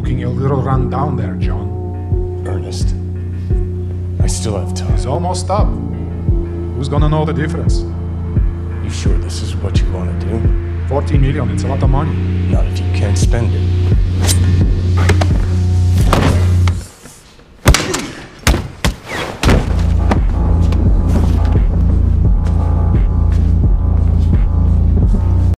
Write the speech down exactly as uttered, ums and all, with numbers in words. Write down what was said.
looking a little run down there, John. Ernest, I still have time. It's almost up. Who's gonna know the difference? You sure this is what you want to do? forty million, it's a lot of money. Not if you can't spend it.